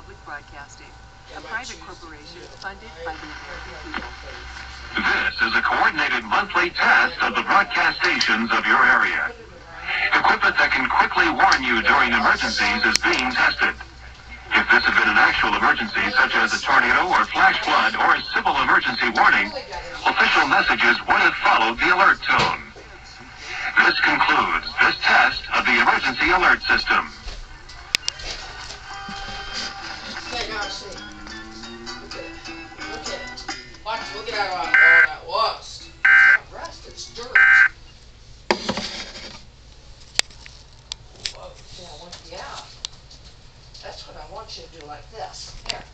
Public Broadcasting, a private corporation funded by the American people. This is a coordinated monthly test of the broadcast stations of your area. Equipment that can quickly warn you during emergencies is being tested. If this had been an actual emergency, such as a tornado or flash flood or a civil emergency warning, official messages would have followed the alert tone. This concludes this test of the emergency alert system. Okay, now see. Look at it. Look at it. Watch, look at all that rust. It's not rust, it's dirt. Whoa, yeah, that's what I want you to do, like this. Here.